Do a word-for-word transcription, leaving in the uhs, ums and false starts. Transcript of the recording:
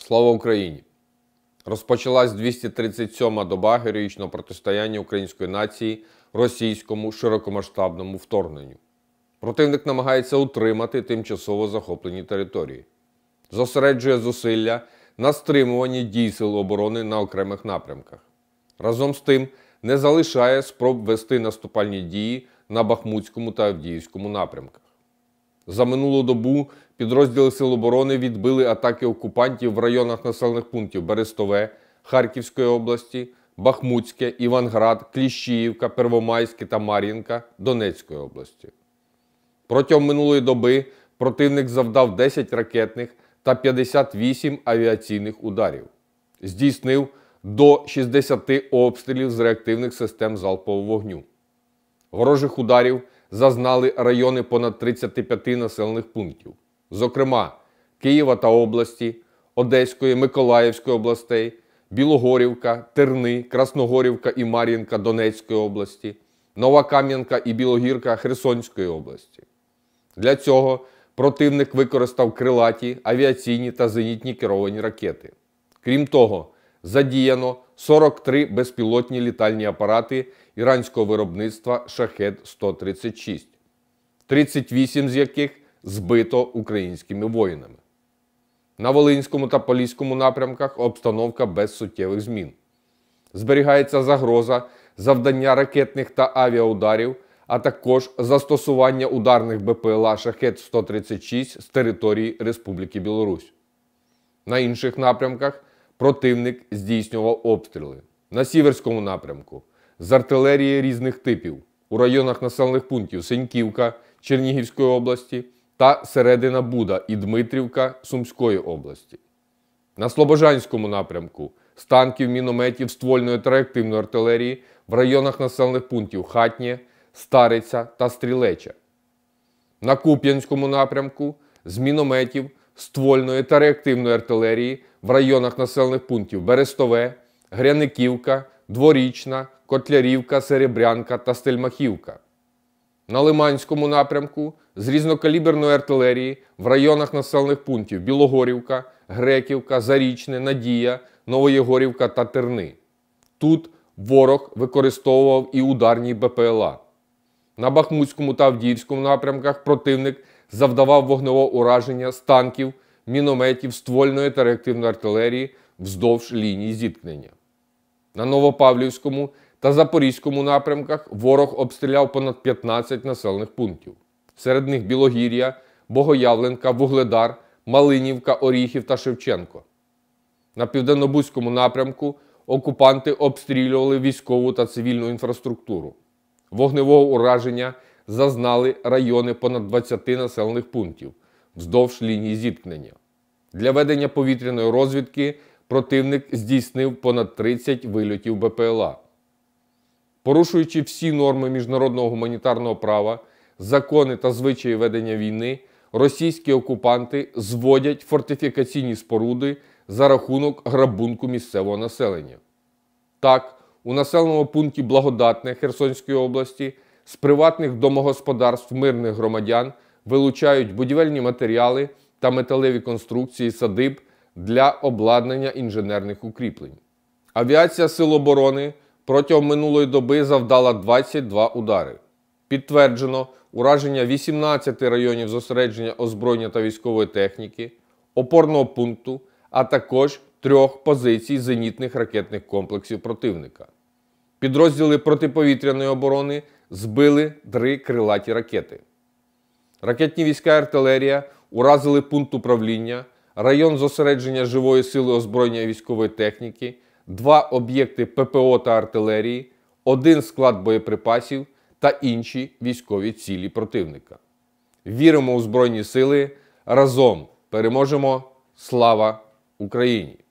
Слава Україні! Розпочалась двісті тридцять сьома доба героїчного протистояння української нації російському широкомасштабному вторгненню. Противник намагається утримати тимчасово захоплені території. Зосереджує зусилля на стримуванні дій сил оборони на окремих напрямках. Разом з тим, не залишає спроб вести наступальні дії на Бахмутському та Авдіївському напрямках. За минулу добу підрозділи Сил оборони відбили атаки окупантів в районах населених пунктів Берестове Харківської області, Бахмутське, Іванград, Кліщіївка, Первомайське та Мар'їнка Донецької області. Протягом минулої доби противник завдав десять ракетних та п'ятдесят вісім авіаційних ударів. Здійснив до шістдесяти обстрілів з реактивних систем залпового вогню. Ворожих ударів зазнали райони понад тридцяти п'яти населених пунктів, зокрема Києва та області, Одеської, Миколаївської областей, Білогорівка, Терни, Красногорівка і Мар'їнка Донецької області, Новокам'янка і Білогірка Херсонської області. Для цього противник використав крилаті, авіаційні та зенітні керовані ракети. Крім того, задіяно сорок три безпілотні літальні апарати іранського виробництва Шахед сто тридцять шість, тридцять вісім з яких збито українськими воїнами. На Волинському та Поліському напрямках обстановка без суттєвих змін. Зберігається загроза завдання ракетних та авіаударів, а також застосування ударних БПЛА Шахед сто тридцять шість з території Республіки Білорусь. На інших напрямках противник здійснював обстріли. На Сіверському напрямку з артилерії різних типів у районах населених пунктів Сеньківка Чернігівської області та Середина Буда і Дмитрівка Сумської області. На Слобожанському напрямку з танків, мінометів, ствольної та реактивної артилерії в районах населених пунктів Хатнє, Стариця та Стрілеча. На Куп'янському напрямку з мінометів, ствольної та реактивної артилерії в районах населених пунктів Берестове, Гряниківка, Дворічна, Котлярівка, Серебрянка та Стельмахівка. На Лиманському напрямку з різнокаліберної артилерії в районах населених пунктів Білогорівка, Греківка, Зарічне, Надія, Новоєгорівка та Терни. Тут ворог використовував і ударні БПЛА. На Бахмутському та Авдіївському напрямках противник завдавав вогневого ураження з танків, мінометів, ствольної та реактивної артилерії вздовж лінії зіткнення. На Новопавлівському та Запорізькому напрямках ворог обстріляв понад п'ятнадцять населених пунктів. Серед них Білогір'я, Богоявленка, Вугледар, Малинівка, Оріхів та Шевченко. На Південнобузькому напрямку окупанти обстрілювали військову та цивільну інфраструктуру. Вогневого ураження зазнали райони понад двадцяти населених пунктів вздовж лінії зіткнення. Для ведення повітряної розвідки противник здійснив понад тридцять вильотів БПЛА. Порушуючи всі норми міжнародного гуманітарного права, закони та звичаї ведення війни, російські окупанти зводять фортифікаційні споруди за рахунок грабунку місцевого населення. Так, у населеному пункті Благодатне Херсонської області з приватних домогосподарств мирних громадян вилучають будівельні матеріали та металеві конструкції садиб для обладнання інженерних укріплень. Авіація Сил оборони протягом минулої доби завдала двадцять два удари. Підтверджено ураження вісімнадцяти районів зосередження озброєння та військової техніки, опорного пункту, а також трьох позицій зенітних ракетних комплексів противника. Підрозділи протиповітряної оборони збили три крилаті ракети. Ракетні війська і артилерія уразили пункт управління, район зосередження живої сили озброєння і військової техніки, два об'єкти ППО та артилерії, один склад боєприпасів та інші військові цілі противника. Віримо у Збройні сили, разом переможемо! Слава Україні!